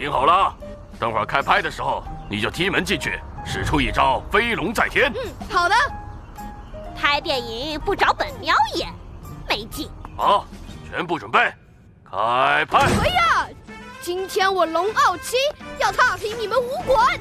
听好了，等会儿开拍的时候，你就踢门进去，使出一招飞龙在天。 好的。 拍电影不找本喵演，没劲。 好，全部准备，开拍。 可以啊！今天我龙傲七要踏平你们武馆。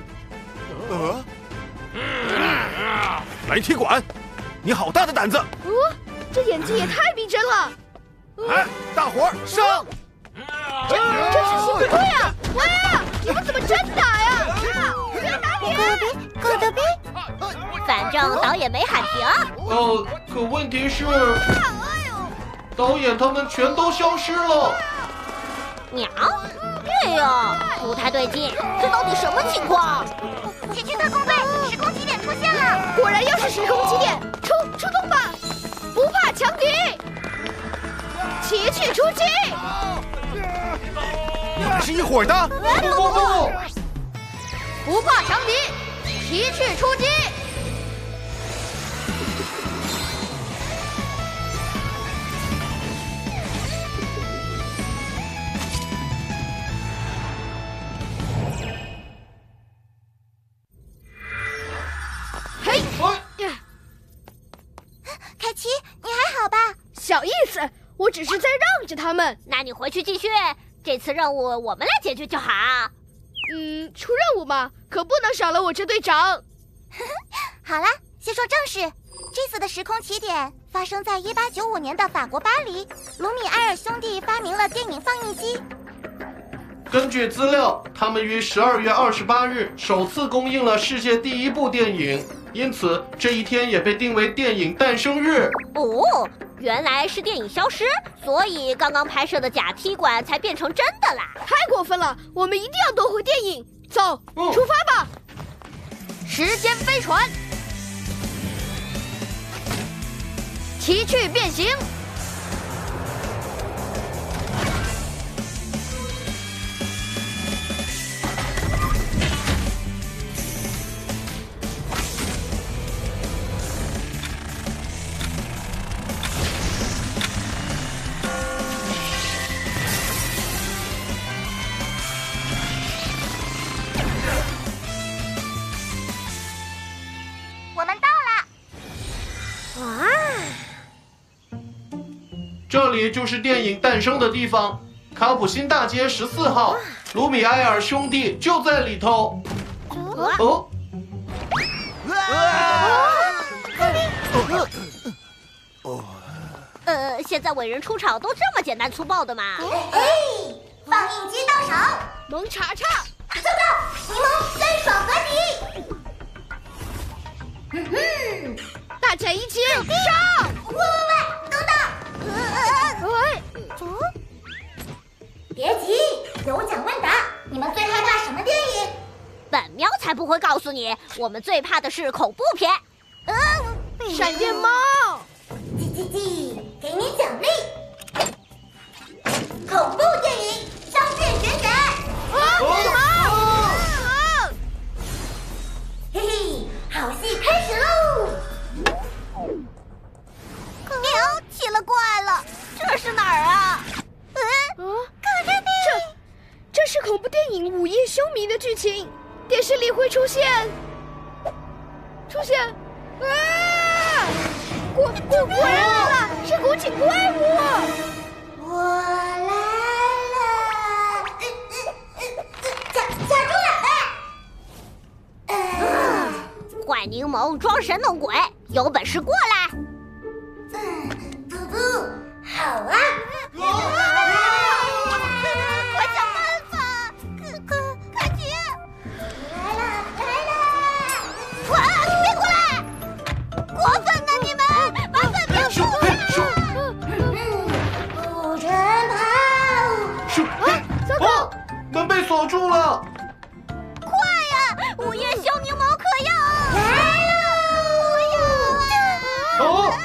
来踢馆，你好大的胆子！ 这演技也太逼真了。 哎，大伙儿上！ 这是新队啊！喂啊！你们怎么真打呀？不要打你！ 狗的逼！反正导演没喊停。 可问题是，导演他们全都消失了。 鸟，对呀，不太对劲，这到底什么情况？ 奇趣特工队，时空起点出现了！ 果然又是时空起点，出动吧！不怕强敌，奇趣出击！ 你们是一伙的？ 不怕强敌，奇趣出击！嘿， 凯奇，你还好吧？ 小意思，我只是在让着他们。 那你回去继续，这次任务我们来解决就好。 出任务嘛，可不能少了我这队长。 好了，先说正事。这次的时空起点发生在1895年的法国巴黎，卢米埃尔兄弟发明了电影放映机。 根据资料，他们于12月28日首次公映了世界第一部电影，因此这一天也被定为电影诞生日。 哦，原来是电影消失，所以刚刚拍摄的假踢馆才变成真的啦！ 太过分了，我们一定要夺回电影。走，出发吧！时间飞船，奇趣变形。 我们到了。 哇， 这里就是电影诞生的地方，卡普辛大街14号，卢米埃尔兄弟就在里头。哦， 现在伟人出场都这么简单粗暴的吗？ 放映机到手， 萌查查， 走到柠檬三爽合体。 大家一起上！ 喂，等等！别急，有奖问答。你们最害怕什么电影？ 本喵才不会告诉你，我们最怕的是恐怖片。 闪电猫， 叽，给你奖励。恐怖电影商店选选。嘿嘿，好戏开始喽！ 喵奇了怪了，这是哪儿啊？ 这是恐怖电影《午夜凶迷》的剧情，电视里会出现，果然来了，是古井怪物。 我来了，卡住了！ 坏柠檬装神弄鬼，有本事过来！ 好啊！ 快想办法！凯奇， 来了！ 快别过来！过分呢你们！麻烦别过来！ 不准跑！ 糟糕！ 门被锁住了！ 快呀！午夜凶柠檬可要来喽！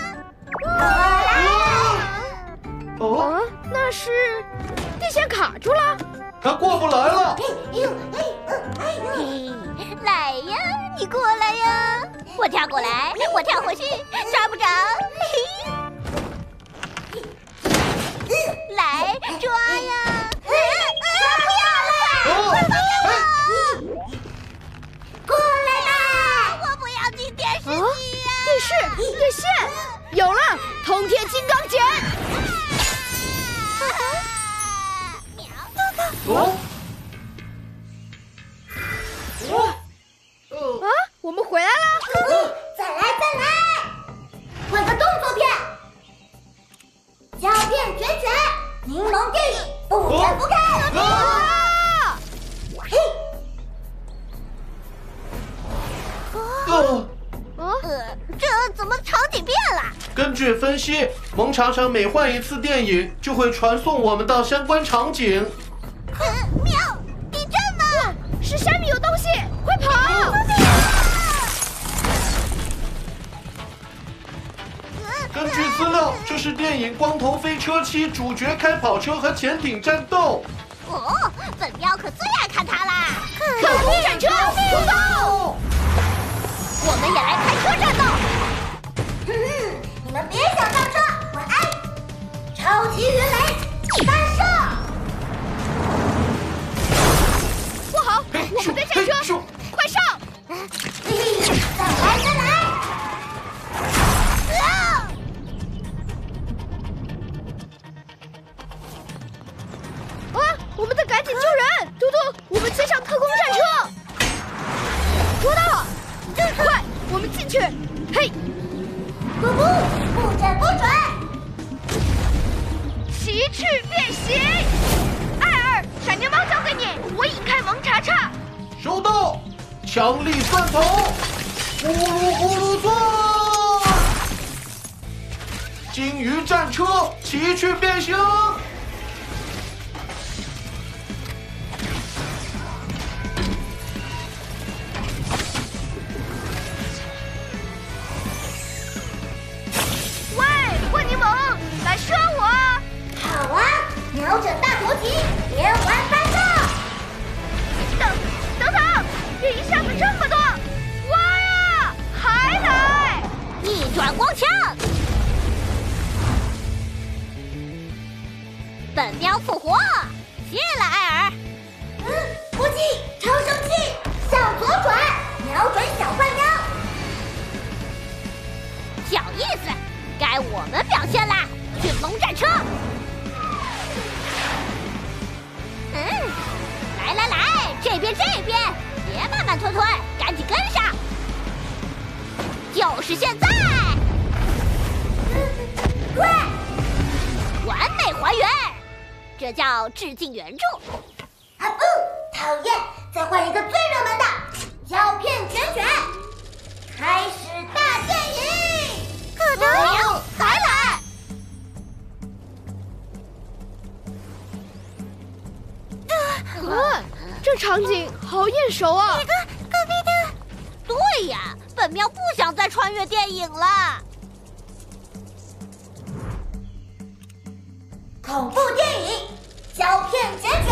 那是电线卡住了。 他过不来了。 来呀，你过来呀！我跳过来，我跳回去，抓不着。来抓呀！ 不要了！ 兑现，有了通天金刚锏。我们回来了。 再来，换个动作片，胶片卷卷，柠檬电影不见不看。这怎么场景变了？ 根据分析，萌茶茶每换一次电影，就会传送我们到相关场景。 喵！地震了！ 是下面有东西，快跑！ 根据资料，这是电影《光头飞车7》主角开跑车和潜艇战斗。 哦，本喵可最爱看它啦！ 可空战车出动！ 我们也来开车战斗。你们别想上车，晚安！超级云雷发射！ 不好，我们在战车，快上！ 再来！ 我们得赶紧救人！嘟嘟，我们接上特工战车。捉到了！快，我们进去！嘿， 不准！ 奇趣变形！艾尔，闪电猫交给你，我已开萌茶茶。 收到！强力蒜头，呼噜呼噜做！金鱼战车奇趣变形！ 射我！ 好啊，瞄准大头旗，连环发射！ 等等，这一下子这么多！哇呀，还来！ 逆转光枪！本喵复活，谢了艾尔。不气，超生气，向左转，瞄准小坏喵。小意思，该我们表现啦！迅龙战车，来，这边，别慢慢吞，赶紧跟上，就是现在，快，完美还原，这叫致敬原著。啊不，讨厌，再换一个最热门的，胶片卷卷，开始大电影，可得，还来。 这场景好眼熟啊！ 隔壁的。对呀，本喵不想再穿越电影了。恐怖电影，胶片卷卷。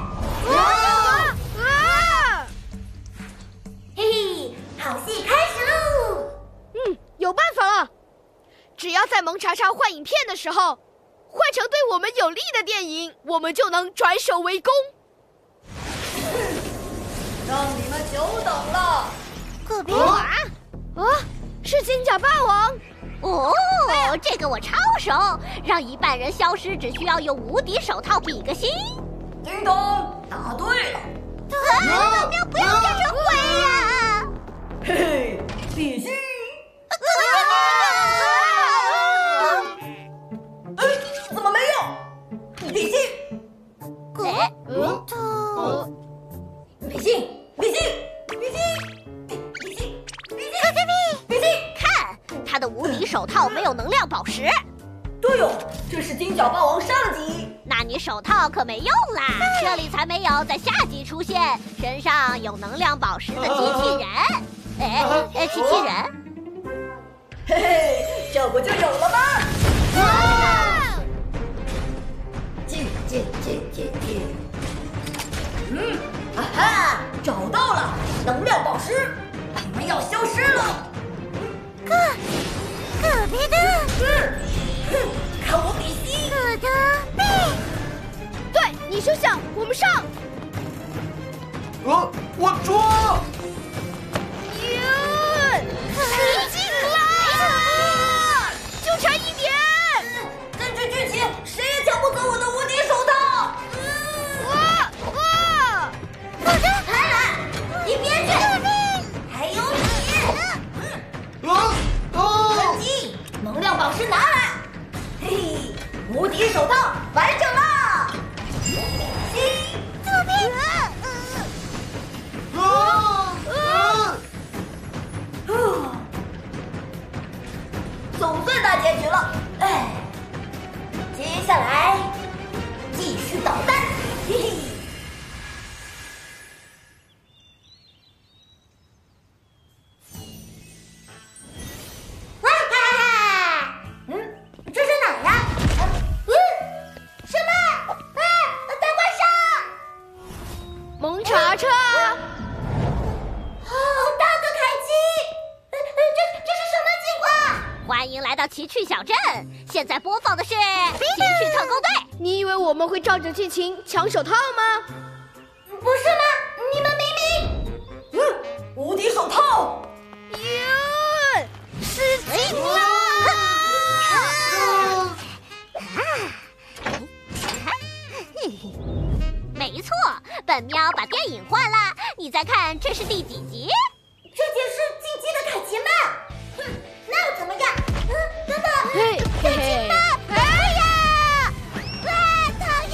嘿嘿，好戏开始喽！ 有办法了，只要在萌茶茶换影片的时候，换成对我们有利的电影，我们就能转守为攻。 让你们久等了。 可别是金甲霸王哦，这个我超熟，让一半人消失只需要用无敌手套比个心。 叮咚，答对了。 本喵不要变成鬼呀！ 嘿嘿，比心。怎么没有？比心。 他的无敌手套没有能量宝石。 对哦，这是金角霸王上集。 那你手套可没用啦，这里才没有在下集出现，身上有能量宝石的机器人。机器人？ 嘿嘿，这不就有了吗？进。啊哈，找到了能量宝石，你们要消失了。 可别的， 看我比心！ 可的背， 对，你休想，我们上！ 我捉！ 使劲来！ 马车。 好大的凯基！这是什么情况？ 欢迎来到奇趣小镇，现在播放的是奇趣特工队。 你以为我们会照着剧情抢手套吗？ 不是吗？你们明明…… 无敌手套！ 是金了！ 没错，本喵把电影换了，你再看这是第几集？ 这解释进击的凯奇们。哼，那又怎么样？等等， 嘿嘿嘿！ 哎呀！啊，讨厌！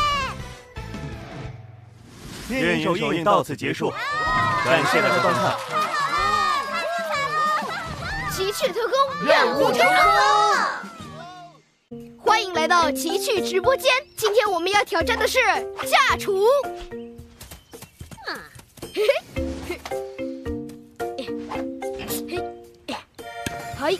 电影首映到此结束，感谢大家观看。 奇趣特工任务成功！欢迎来到奇趣直播间。今天我们要挑战的是下厨。嘿，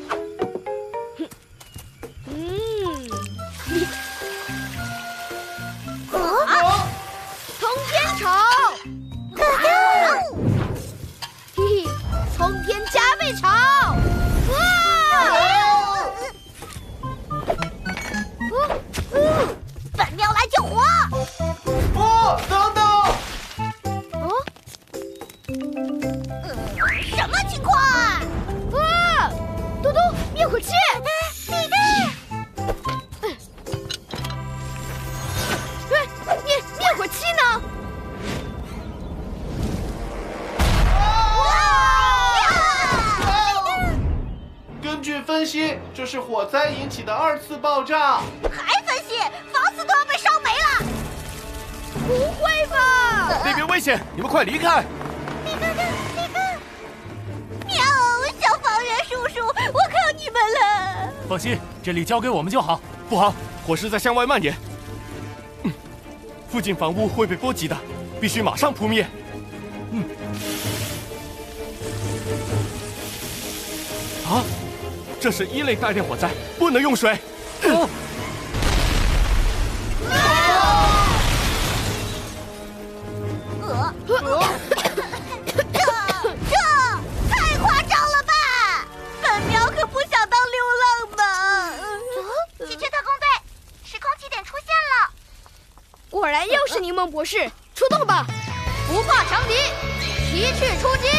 通天炒，嘿嘿，通天加倍炒。 本喵来救火！ 不，等等！ 什么情况？ 嘟嘟，灭火器！灭火器呢？ 根据分析，这是火灾引起的2次爆炸。 还分析，房子都要被烧没了！ 不会吧？ 那边危险，你们快离开！ 喵，消防员叔叔，我靠你们了！ 放心，这里交给我们就好。 不好，火势在向外蔓延，附近房屋会被波及的，必须马上扑灭。啊，这是1类大烈火灾，不能用水。 这太夸张了吧！本喵可不想当流浪的。 奇趣特工队，时空起点出现了。 果然又是柠檬博士，出动吧！不怕强敌，奇趣出击！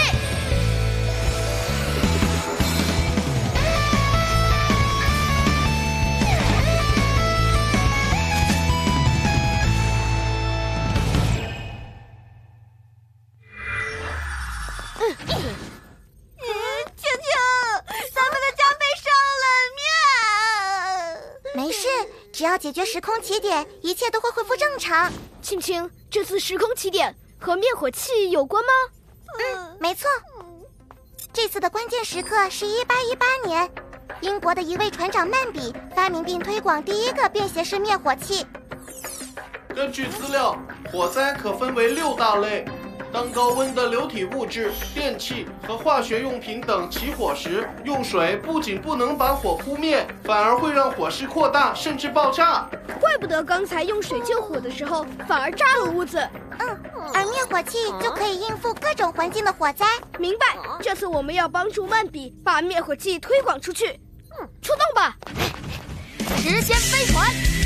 求求，咱们的家被烧了！喵！ 没事，只要解决时空起点，一切都会恢复正常。 青青，这次时空起点和灭火器有关吗？ 没错，这次的关键时刻是1818年，英国的一位船长曼比发明并推广第一个便携式灭火器。 根据资料，火灾可分为6大类。当高温的流体物质、电器和化学用品等起火时，用水不仅不能把火扑灭，反而会让火势扩大，甚至爆炸。 怪不得刚才用水救火的时候反而炸了屋子。 而灭火器就可以应付各种环境的火灾。 明白，这次我们要帮助曼比把灭火器推广出去。出动吧！时间飞船，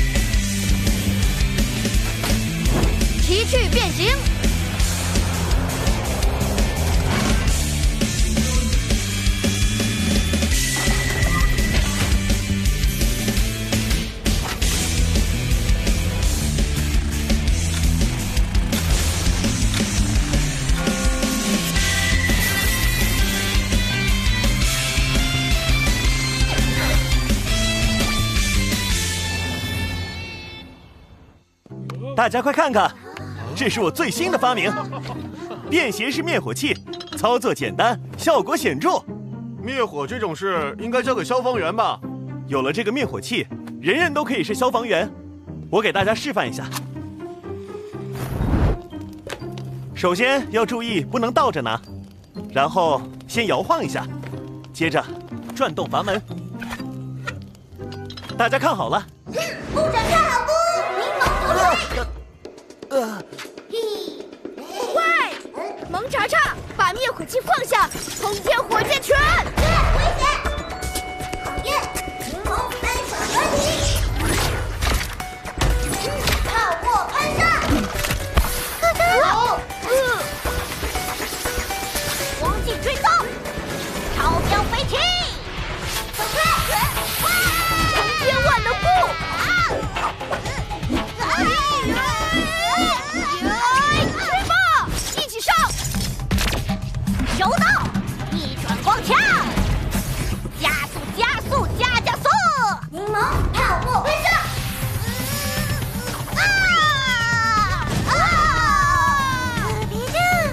奇趣变形。 大家快看看，这是我最新的发明——便携式灭火器，操作简单，效果显著。灭火这种事应该交给消防员吧？有了这个灭火器，人人都可以是消防员。我给大家示范一下。首先要注意不能倒着拿，然后先摇晃一下，接着转动阀门。大家看好了。 部长看好不？柠檬投水。 萌查查，把灭火器放下，通天火箭拳！ 危险！讨厌，柠檬单手合体，泡沫喷射，光劲追踪，超标飞起，走开！ 通天万能步！去吧，一起上！ 收到，逆转光枪，加速加速加加速！柠檬泡沫喷射！别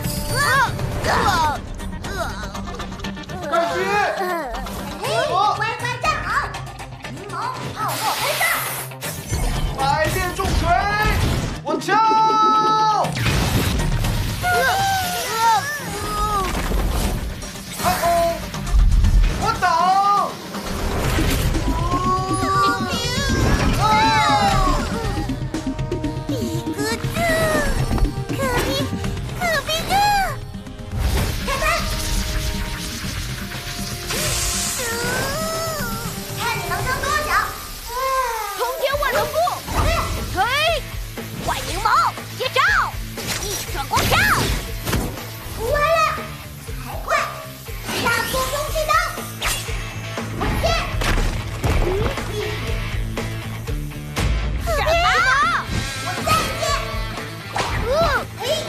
开始！ 乖乖站好！柠檬泡沫喷射！ 百变重锤，我敲！我挡！ 比格特，可比特，开喷！看你能撑多久！ 通天万能步！嘿， 坏柠檬，接招！逆转光枪！完了，还快！加速空气灯！我切！什么？我再见！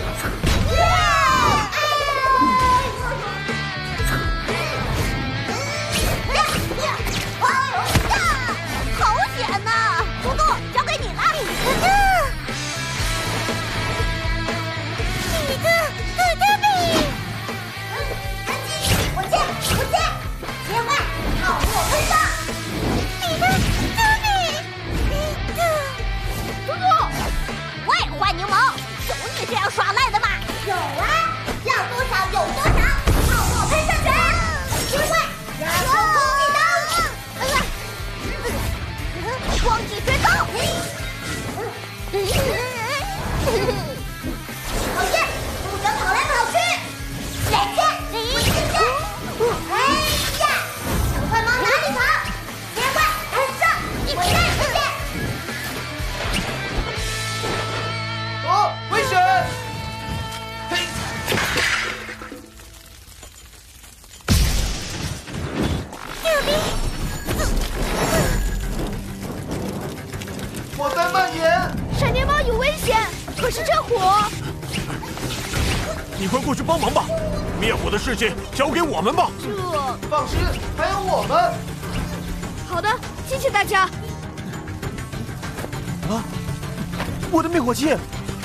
好险呐！不过交给你了。切换泡沫喷射！喂，坏柠檬，有你这样耍赖的吗？有啊，要多少有多少！泡沫喷射拳，切换加速空气灯，光击追踪！讨厌，不准跑来跑去！闪现，我现在！哎呀，赶快往哪里跑？切换喷射，回来视线！ 危险！嘿，我在蔓延！ 闪电猫有危险，可是这火…… 你快过去帮忙吧！灭火的事情交给我们吧。 放心，还有我们。 好的，谢谢大家。 啊！我的灭火器！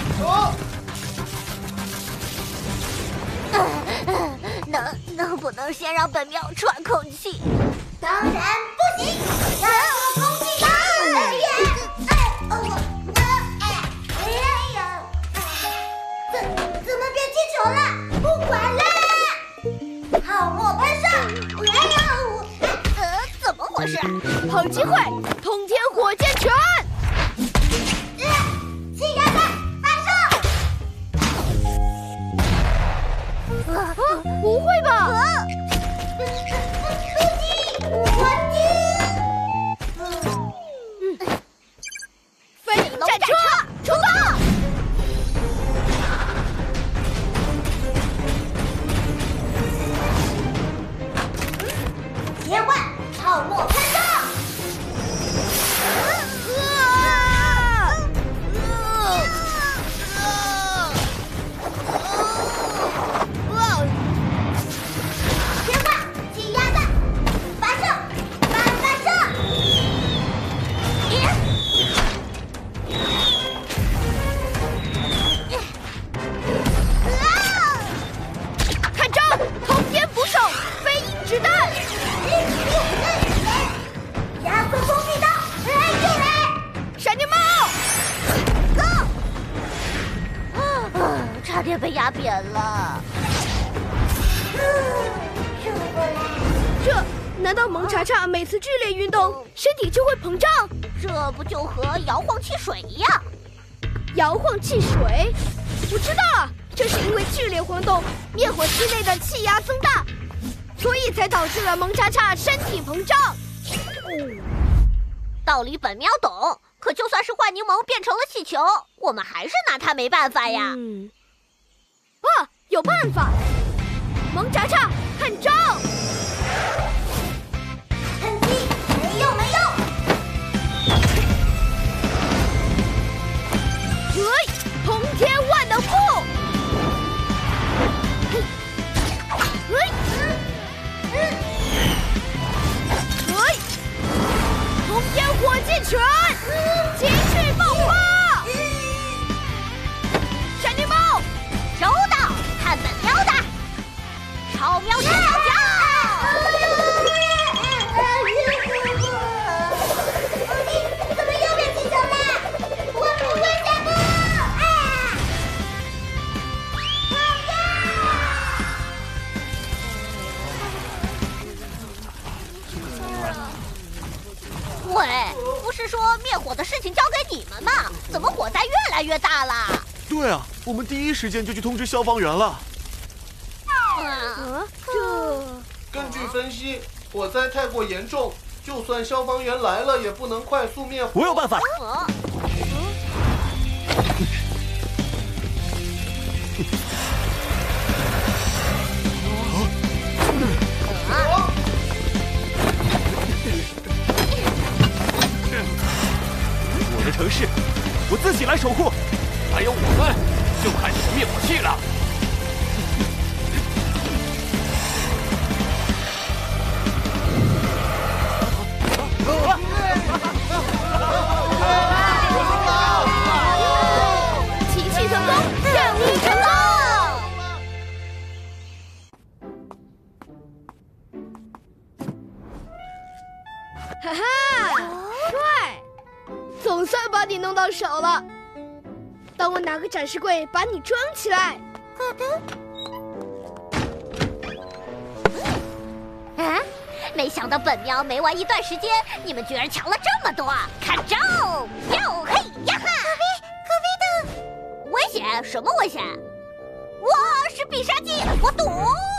能不能先让本庙喘口气？当然不行！加速空气灯！怎么变气球了？不管了！泡沫喷射！怎么回事？ 好机会，通天火箭拳！ 气压弹发射！ 不会吧？飞龙战车出动！ 切换泡沫喷射！切换气压弹发射，反发射！ 看招！通天捕手，飞鹰子弹！ 加速空气灯，就来！ 闪电猫！ 差点被压扁了。转过来。 这难道萌查查每次剧烈运动，身体就会膨胀？ 这不就和摇晃汽水一样？ 摇晃汽水？我知道了， 这是因为剧烈晃动，灭火器内的气压增大，所以才导致了蒙查查身体膨胀。 道理本喵懂，可就算是坏柠檬变成了气球，我们还是拿它没办法呀。 有办法！蒙查查，看招！ 喷击，没用！ 通天万能步！通天火箭拳！极致爆发！闪电猫！ 收到，看本喵的超喵小脚！ 怎么又变气球了？我不会下步！ 喂，不是说灭火的事情交给你们吗？怎么火灾越来越大了？ 对啊，我们第一时间就去通知消防员了。 根据分析，火灾太过严重，就算消防员来了，也不能快速灭火。 我有办法。我的城市，我自己来守护。 还有我们，就看你的灭火器了。 奇迹成功，任务成功！哈哈，帅！总算把你弄到手了。当我拿个展示柜把你装起来。 没想到本喵没玩一段时间，你们居然强了这么多！看招！哟嘿呀哈！可比的！危险？什么危险？哇，是必杀技，我躲！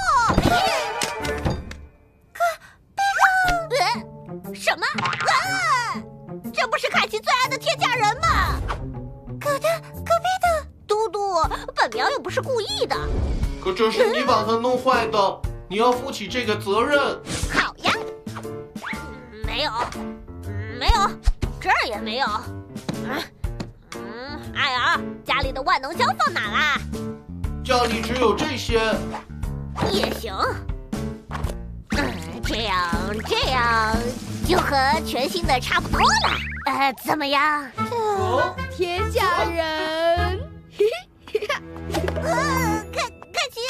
什么？这不是凯奇最爱的天价人吗？可比的！嘟嘟，本喵又不是故意的。 可这是你把它弄坏的，你要负起这个责任。 好呀。没有，这儿也没有。艾尔，家里的万能胶放哪啦？ 家里只有这些。 也行。这样就和全新的差不多了。怎么样？ 铁甲人。 凯奇。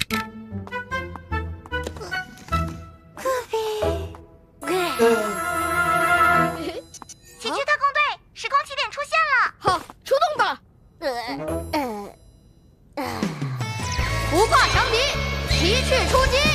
奇趣特工队，时空起点出现了！ 好，出动吧！不怕强敌，奇趣出击！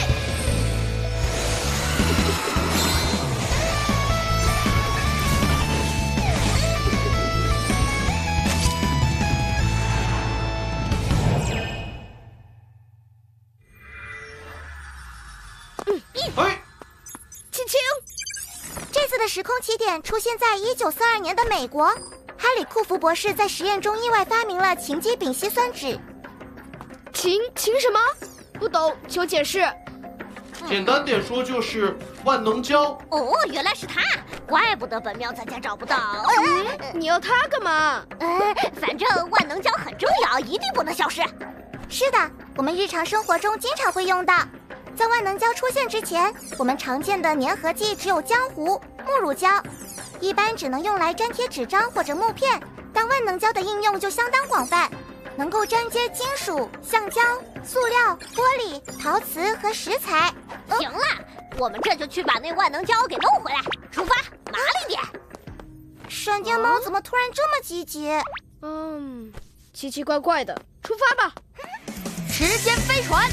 青青，这次的时空起点出现在1942年的美国，哈里库福博士在实验中意外发明了氰基丙烯酸酯。 氰什么？不懂，求解释。 简单点说就是万能胶。 哦，原来是它，怪不得本喵在家找不到。 你要它干嘛？ 反正万能胶很重要，一定不能消失。 是的，我们日常生活中经常会用到。在万能胶出现之前，我们常见的粘合剂只有浆糊、木乳胶，一般只能用来粘贴纸张或者木片。但万能胶的应用就相当广泛，能够粘接金属、橡胶、塑料、玻璃、陶瓷和石材。 行了，我们这就去把那万能胶给弄回来。出发，麻利点。 闪电猫怎么突然这么积极？ 奇奇怪怪的，出发吧！时间飞船，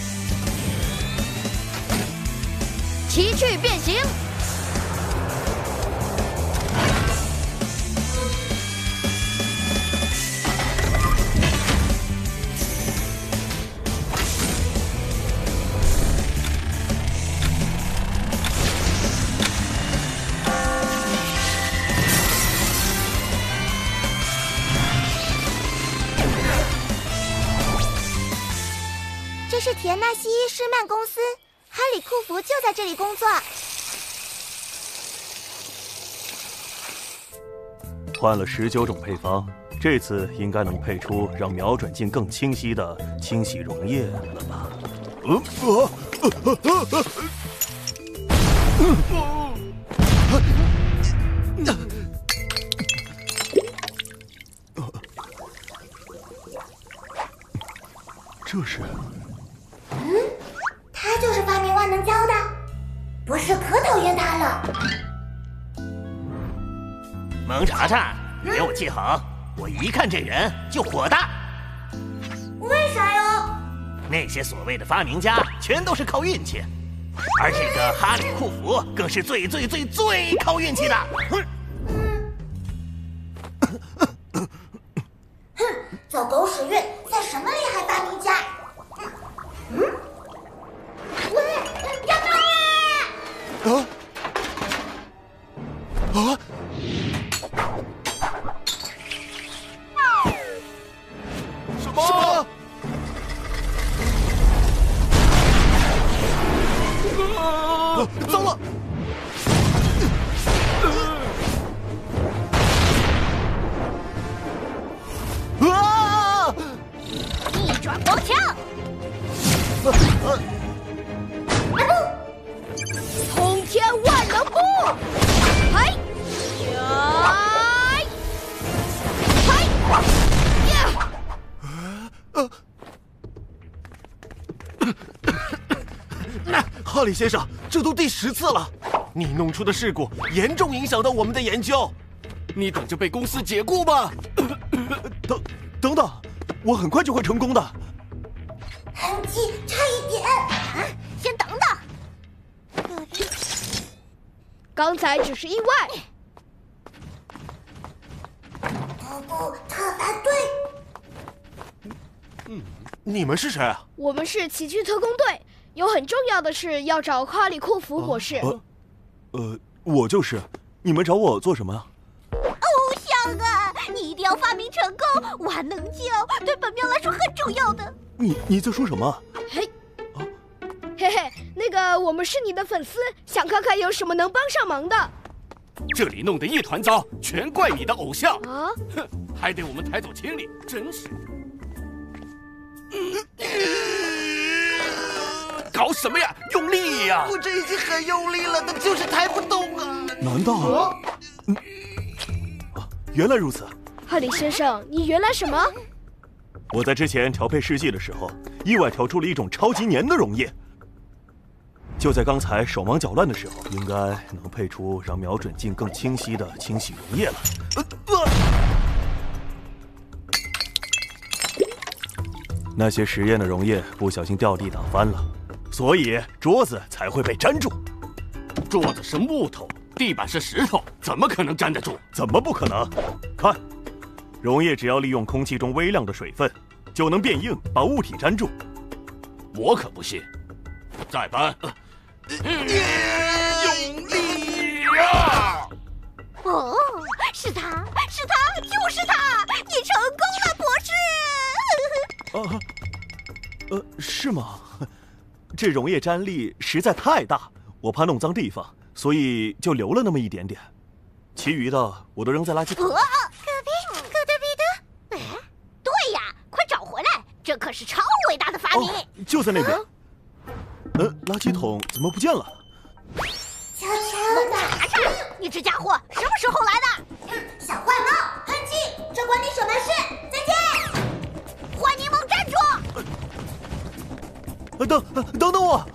奇趣变形。 这是田纳西伊施曼公司，哈里库弗就在这里工作。 换了19种配方，这次应该能配出让瞄准镜更清晰的清洗溶液了吧？这是？ 他就是发明万能胶的，不是可讨厌他了。 蒙查查，你给我记好，我一看这人就火大。 为啥哟？ 那些所谓的发明家全都是靠运气，而这个哈里库弗更是最靠运气的。 走狗屎运，算什么厉害发明家？喂，要干嘛？ 什么？糟了！ 逆转光枪， 通天万能步，嗨， 哈里先生，这都第10次了，你弄出的事故严重影响到我们的研究， 你等着被公司解雇吧！ 等等，我很快就会成功的。 痕迹差一点， 先等等。 刚才只是意外。 不，特法队。 你们是谁啊？ 我们是奇趣特工队，有很重要的事要找哈里库弗博士。 我就是。你们找我做什么啊？ 偶像啊，你一定要发明成功！万能胶对本喵来说很重要的。 你在说什么？ 嘿，嘿嘿，那个我们是你的粉丝，想看看有什么能帮上忙的。 这里弄得一团糟，全怪你的偶像啊！ 哼，还得我们抬走清理，真是。搞什么呀？用力呀！ 我这已经很用力了，但就是抬不动啊！ 难道？原来如此。 哈里先生，你原来什么？ 我在之前调配试剂的时候，意外调出了一种超级粘的溶液。就在刚才手忙脚乱的时候，应该能配出让瞄准镜更清晰的清洗溶液了。那些实验的溶液不小心掉地打翻了，所以桌子才会被粘住。 桌子是木头，地板是石头，怎么可能粘得住？ 怎么不可能？看，溶液只要利用空气中微量的水分，就能变硬，把物体粘住。 我可不信。再搬。用力呀！ 哦，是他，就是他！你成功了，博士！ 是吗？这溶液粘力实在太大，我怕弄脏地方，所以就留了那么一点点，其余的我都扔在垃圾桶。 可比的，对呀，快找回来！这可是超伟大的发明。 就在那边。垃圾桶怎么不见了？ 悄悄的， 查查，你这家伙什么时候来的？ 小坏猫，喷气，这关你什么事？再见。 坏柠檬站住！ 等等我！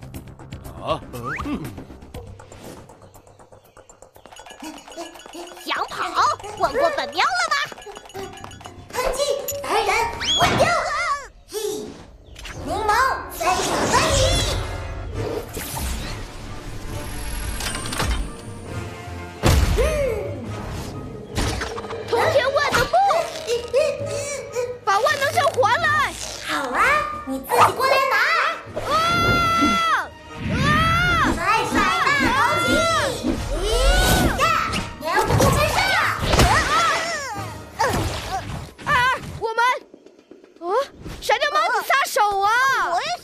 想跑？问过本喵了吗？ 喷气，来人，问掉！嘿，柠檬3场分离。 通天万能步，把万能胶还来！ 好啊，你自己过来拿。甩甩大头旗！呀，黏糊跟上！ 我们，闪电猫，你撒手啊！ 我也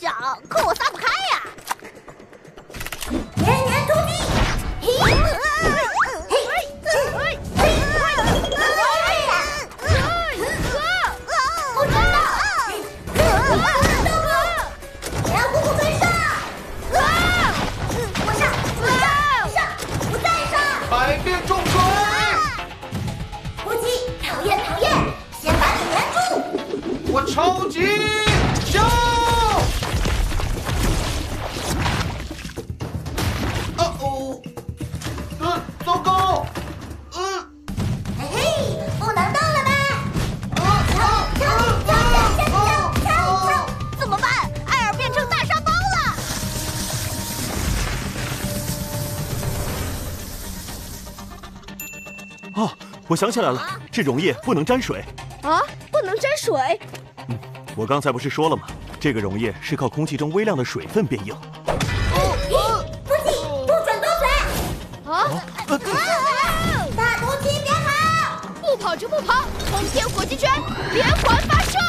我想起来了，这溶液不能沾水。 啊，不能沾水？ 我刚才不是说了吗？这个溶液是靠空气中微量的水分变硬。 不行，不准动水！ 啊！ 大毒气别跑！ 不跑就不跑！通天火击拳连环发射！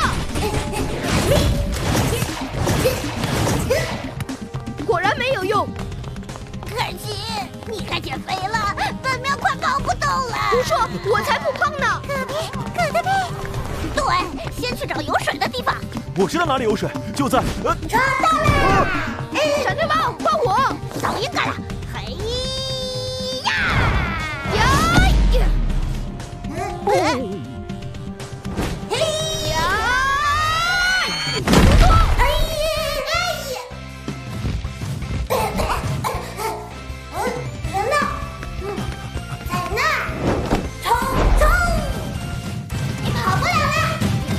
果然没有用。 可惜你该减肥了，本喵快跑不动了。 胡说，我才不胖呢！ 可特币， 对，先去找有水的地方。 我知道哪里有水，就在找到了！ 闪电猫，换我！ 早应该了。嘿呀！ 呀！ 人呢？在那儿！冲！你跑不了了！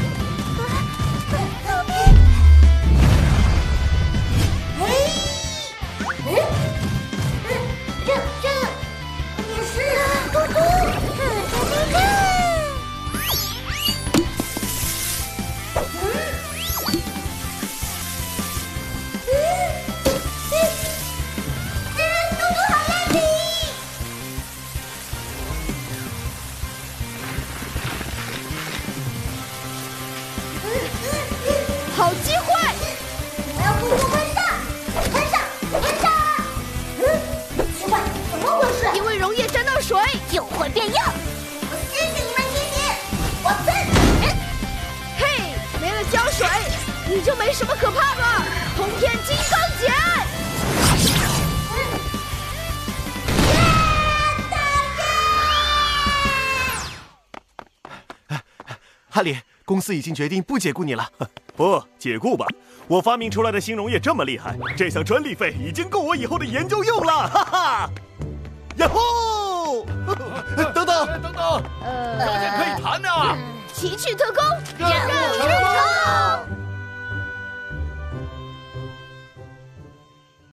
这也是嘟嘟！ 好机会！ 我要复活喷上！奇怪，怎么回事？ 因为溶液沾到水就会变硬。 我谢谢你们提醒。我喷！ 嘿，没了胶水，你就没什么可怕的。通天金刚剪！ 哈利，公司已经决定不解雇你了。不解雇吧，我发明出来的新溶液这么厉害，这项专利费已经够我以后的研究用了。哈哈！呀吼！ 等等， 有件可以谈的。 奇趣特工， 任务成